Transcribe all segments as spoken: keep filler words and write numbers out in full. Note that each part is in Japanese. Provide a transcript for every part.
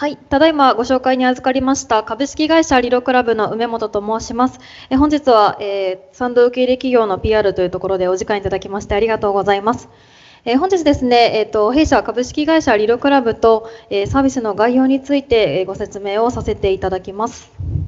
はい、ただいまご紹介に預かりました株式会社リロクラブの梅本と申します。え本日は、えー、賛同受け入れ企業の ピーアール というところでお時間いただきましてありがとうございます。えー、本日ですね、えーと、弊社株式会社リロクラブと、えー、サービスの概要について、えー、ご説明をさせていただきます。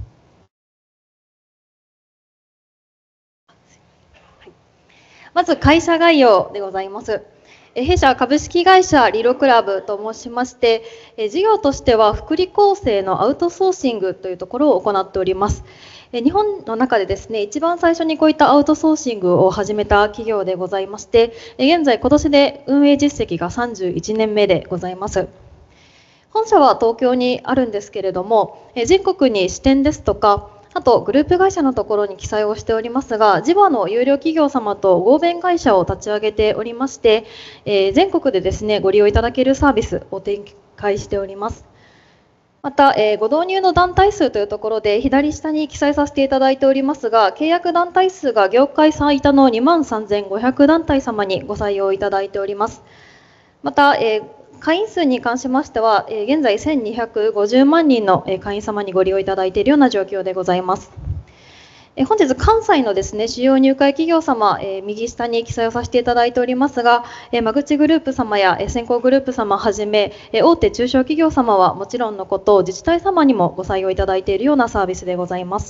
はい、まず会社概要でございます。弊社株式会社リロクラブと申しまして、事業としては福利厚生のアウトソーシングというところを行っております。日本の中でですね、一番最初にこういったアウトソーシングを始めた企業でございまして、現在今年で運営実績がさんじゅういちねんめでございます。本社は東京にあるんですけれども、全国に支店ですとか、あとグループ会社のところに記載をしておりますが、地場の有料企業様と合弁会社を立ち上げておりまして、えー、全国でですねご利用いただけるサービスを展開しております。また、えー、ご導入の団体数というところで左下に記載させていただいておりますが、契約団体数が業界最多のにまんさんぜんごひゃく団体様にご採用いただいております。また、えー会員数に関しましては、現在せんにひゃくごじゅうまんにんの会員様にご利用いただいているような状況でございます。本日、関西のですね主要入会企業様、右下に記載をさせていただいておりますが、間口グループ様や先行グループ様はじめ、大手中小企業様はもちろんのこと、自治体様にもご採用いただいているようなサービスでございます。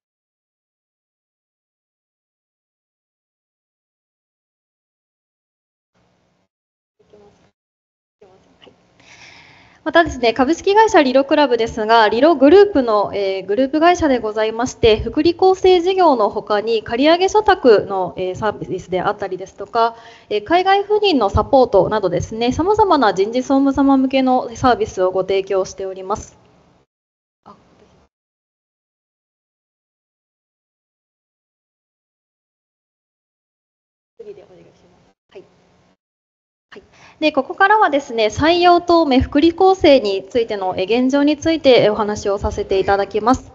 またですね、株式会社リロクラブですが、リログループの、えー、グループ会社でございまして、福利厚生事業のほかに借上社宅の、えー、サービスであったりですとか、えー、海外赴任のサポートなどですね、さまざまな人事総務様向けのサービスをご提供しております。次でお願いします。はいはい、でここからはですね採用と福利厚生についての現状についてお話をさせていただきます。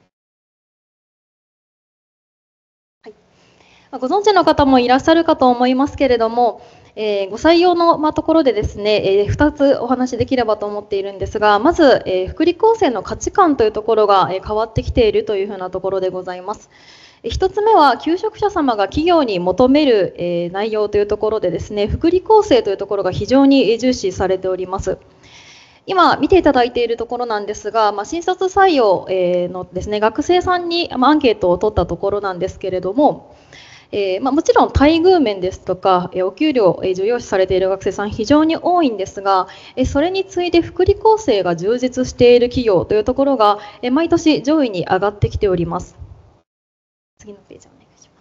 はい、ご存知の方もいらっしゃるかと思いますけれども、えー、ご採用の、まあ、ところでですね、えー、ふたつお話しできればと思っているんですが、まず、えー、福利厚生の価値観というところが、えー、変わってきているというふうなところでございます。ひとつめは求職者様が企業に求める、えー、内容というところでですね、福利厚生というところが非常に重視されております。今見ていただいているところなんですが、まあ、新卒採用のですね学生さんにアンケートを取ったところなんですけれども、えーまあ、もちろん待遇面ですとかお給料重要視されている学生さん非常に多いんですが、それに次いで福利厚生が充実している企業というところが毎年上位に上がってきております。次のページお願いします。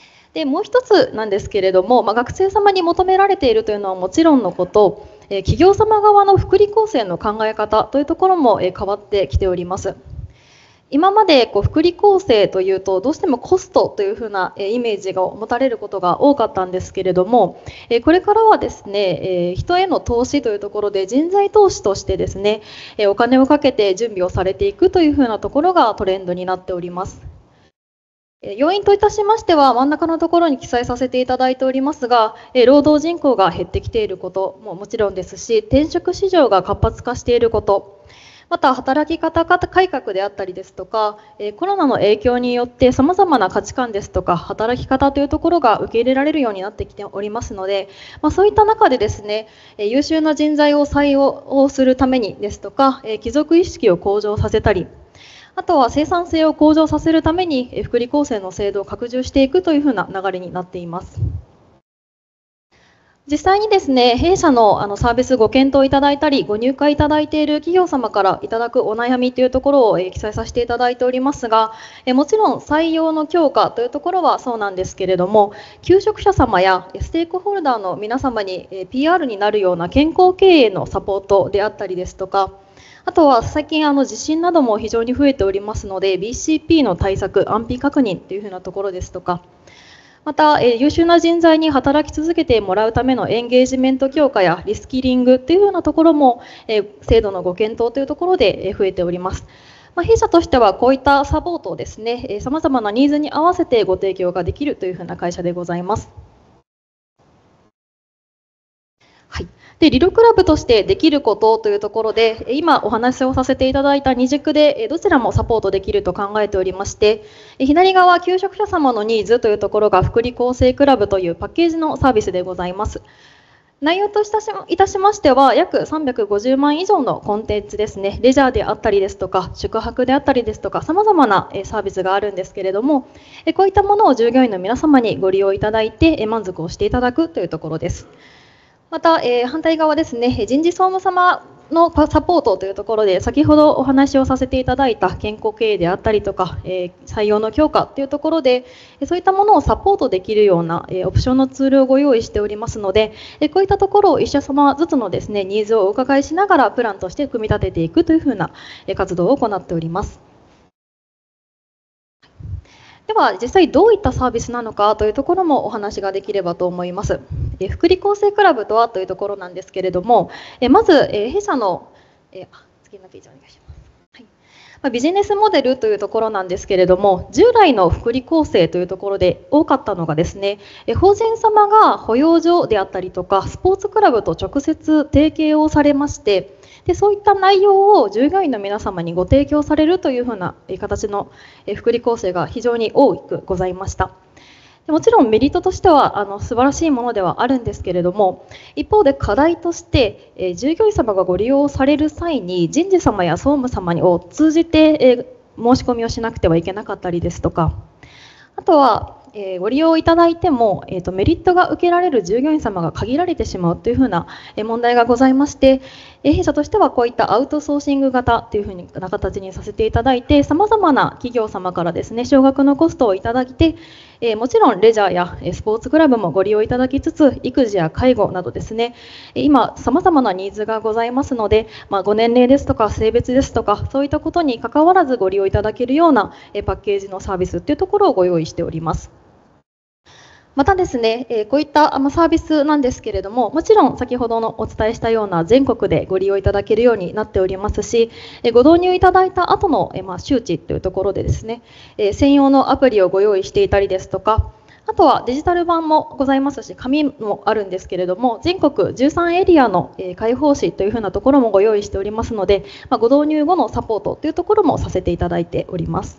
でもう一つなんですけれども、まあ、学生様に求められているというのはもちろんのこと、企業様側の福利厚生の考え方というところも変わってきております。今までこう福利厚生というとどうしてもコストというふうなイメージが持たれることが多かったんですけれども、これからはですね人への投資というところで人材投資としてですねお金をかけて準備をされていくというふうなところがトレンドになっております。要因といたしましては真ん中のところに記載させていただいておりますが、労働人口が減ってきていることももちろんですし、転職市場が活発化していること、また働き方改革であったりですとか、コロナの影響によってさまざまな価値観ですとか働き方というところが受け入れられるようになってきておりますので、まあ、そういった中でですね優秀な人材を採用するためにですとか帰属意識を向上させたり、あとは生産性を向上させるために福利厚生の制度を拡充していくというふうな流れになっています。実際にですね弊社のあのサービスご検討いただいたりご入会いただいている企業様からいただくお悩みというところを記載させていただいておりますが、もちろん採用の強化というところはそうなんですけれども、求職者様やステークホルダーの皆様に ピーアール になるような健康経営のサポートであったりですとか、あとは最近あの地震なども非常に増えておりますので ビーシーピー の対策安否確認というふうなところですとか、また優秀な人材に働き続けてもらうためのエンゲージメント強化やリスキリングというようなところも制度のご検討というところで増えております。まあ、弊社としてはこういったサポートをですねさまざまなニーズに合わせてご提供ができるというふうな会社でございます。はい、 で、リロクラブとしてできることというところで、今お話をさせていただいたに軸でどちらもサポートできると考えておりまして、左側、求職者様のニーズというところが福利厚生クラブというパッケージのサービスでございます。内容といたしましては、約さんびゃくごじゅうまん以上のコンテンツですね、レジャーであったりですとか、宿泊であったりですとか、さまざまなサービスがあるんですけれども、こういったものを従業員の皆様にご利用いただいて、満足をしていただくというところです。また、えー、反対側ですね、人事総務様のサポートというところで、先ほどお話をさせていただいた健康経営であったりとか、えー、採用の強化というところで、そういったものをサポートできるような、えー、オプションのツールをご用意しておりますので、えー、こういったところを一社様ずつのですね、ニーズをお伺いしながらプランとして組み立てていくというふうな、えー、活動を行っております。では実際どういったサービスなのかというところもお話ができればと思います。え福利厚生クラブとはというところなんですけれども、えまず、え弊社の、え次のページお願いします。はい、まあ、ビジネスモデルというところなんですけれども、従来の福利厚生というところで多かったのがですね、え法人様が保養所であったりとかスポーツクラブと直接提携をされまして、でそういった内容を従業員の皆様にご提供されるというふうな形の福利厚生が非常に多くございました。もちろんメリットとしてはあの素晴らしいものではあるんですけれども、一方で課題として、え従業員様がご利用される際に人事様や総務様にを通じて、え申し込みをしなくてはいけなかったりですとか、あとはえー、ご利用いただいても、えーと、メリットが受けられる従業員様が限られてしまうというふうな、えー、問題がございまして、えー、弊社としてはこういったアウトソーシング型というふうな形にさせていただいて、さまざまな企業様からですね、少額のコストをいただいて、えー、もちろんレジャーやスポーツクラブもご利用いただきつつ、育児や介護などですね、今さまざまなニーズがございますので、まあ、ご年齢ですとか性別ですとかそういったことに関わらずご利用いただけるようなパッケージのサービスというところをご用意しております。またですね、こういったサービスなんですけれども、もちろん先ほどのお伝えしたような全国でご利用いただけるようになっておりますし、ご導入いただいた後の周知というところでですね、専用のアプリをご用意していたりですとか、あとはデジタル版もございますし、紙もあるんですけれども、全国じゅうさんエリアの開放誌というふうなところもご用意しておりますので、ご導入後のサポートというところもさせていただいております。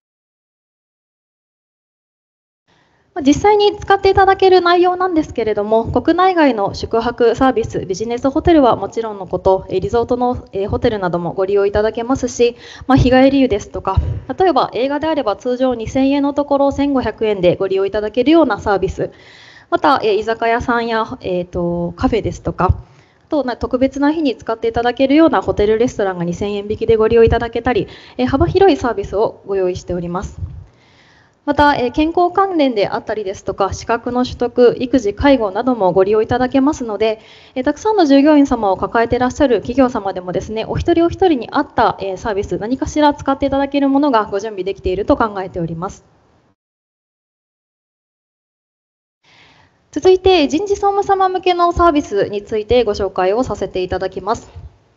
実際に使っていただける内容なんですけれども、国内外の宿泊サービス、ビジネスホテルはもちろんのこと、リゾートのホテルなどもご利用いただけますし、まあ、日帰り湯ですとか、例えば映画であれば通常にせんえんのところせんごひゃくえんでご利用いただけるようなサービス、また居酒屋さんや、えーと、カフェですとか、あと特別な日に使っていただけるようなホテルレストランがにせんえん引きでご利用いただけたり、幅広いサービスをご用意しております。また、健康関連であったりですとか、資格の取得、育児、介護などもご利用いただけますので、たくさんの従業員様を抱えていらっしゃる企業様でもですね、お一人お一人に合ったサービス、何かしら使っていただけるものがご準備できていると考えております。続いて、人事総務様向けのサービスについてご紹介をさせていただきます。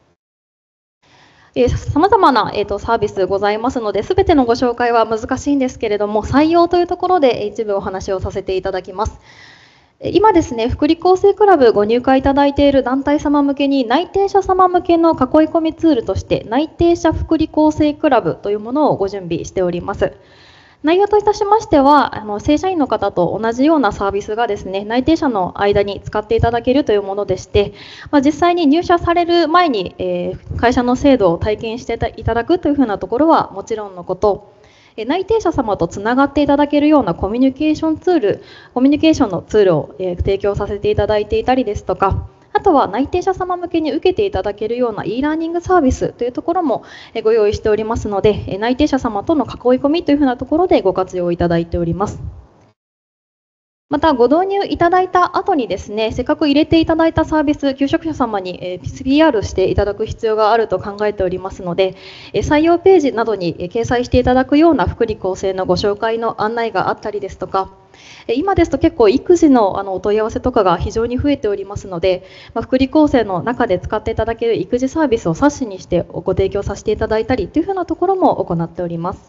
さまざまな、えー、とサービスございますので、すべてのご紹介は難しいんですけれども、採用というところで一部お話をさせていただきます。今ですね、福利厚生クラブご入会いただいている団体様向けに、内定者様向けの囲い込みツールとして、内定者福利厚生クラブというものをご準備しております。内容といたしましては、あの正社員の方と同じようなサービスがですね、内定者の間に使っていただけるというものでして、まあ、実際に入社される前に、えー、会社の制度を体験していただくというふうなところはもちろんのこと、内定者様とつながっていただけるようなコミュニケーションツール、コミュニケーションのツールを、えー、提供させていただいていたりですとか、あとは内定者様向けに受けていただけるような e ラーニングサービスというところもご用意しておりますので、内定者様との囲い込みというふうなところでご活用いただいております。また、ご導入いただいた後にですね、せっかく入れていただいたサービス、求職者様に ピーアール していただく必要があると考えておりますので、採用ページなどに掲載していただくような福利厚生のご紹介の案内があったりですとか、今ですと結構育児のあのお問い合わせとかが非常に増えておりますので、まあ、福利厚生の中で使っていただける育児サービスを冊子にしてご提供させていただいたりというふうなところも行っております。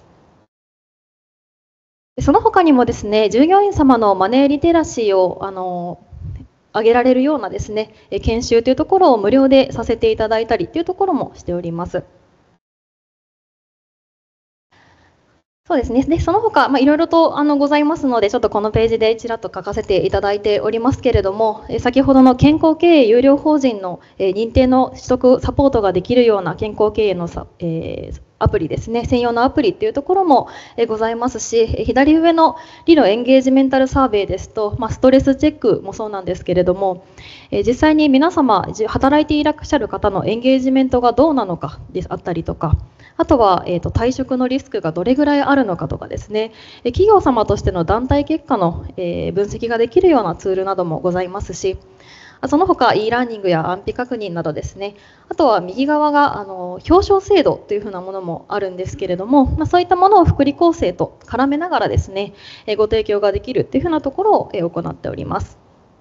その他にもですね、従業員様のマネーリテラシーをあの上げられるようなですね、研修というところを無料でさせていただいたりというところもしております。そうですね。で、その他、まあ、いろいろとあのございますので、ちょっとこのページでちらっと書かせていただいておりますけれども、え先ほどの健康経営有料法人の、え認定の取得サポートができるような健康経営のさ、えーアプリですね、専用のアプリっていうところもございますし、左上のリノエンゲージメンタルサーベイですと、まあ、ストレスチェックもそうなんですけれども、実際に皆様働いていらっしゃる方のエンゲージメントがどうなのかであったりとか、あとは、えーと、退職のリスクがどれぐらいあるのかとかですね、企業様としての団体結果の、えー、分析ができるようなツールなどもございますし、その他 e ラーニングや安否確認などですね、あとは右側があの表彰制度というふうなものもあるんですけれども、まあ、そういったものを福利厚生と絡めながらですね、ご提供ができるというふうなところを行っております。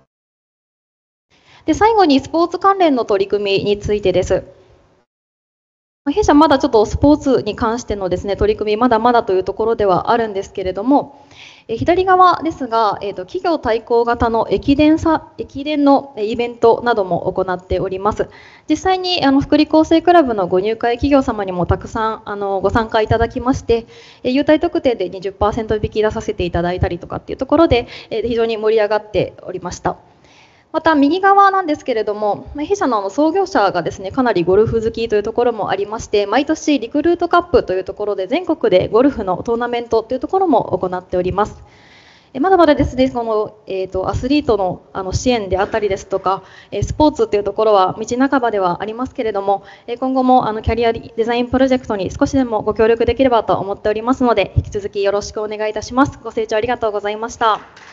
で、最後にスポーツ関連の取り組みについてです。弊社まだちょっとスポーツに関してのですね、取り組みまだまだというところではあるんですけれども、え左側ですが、えーと、企業対抗型の駅伝さ駅伝のイベントなども行っております。実際にあの福利厚生クラブのご入会企業様にもたくさんあのご参加いただきまして、優待特典で にじゅっパーセント 引き出させていただいたりとかっていうところで、え非常に盛り上がっておりました。また右側なんですけれども、弊社の創業者がですね、かなりゴルフ好きというところもありまして、毎年リクルートカップというところで全国でゴルフのトーナメントというところも行っております。まだまだですね、その、えーと、アスリートの、あの支援であったりですとか、スポーツというところは道半ばではありますけれども、今後もあのキャリアデザインプロジェクトに少しでもご協力できればと思っておりますので、引き続きよろしくお願いいたします。ご清聴ありがとうございました。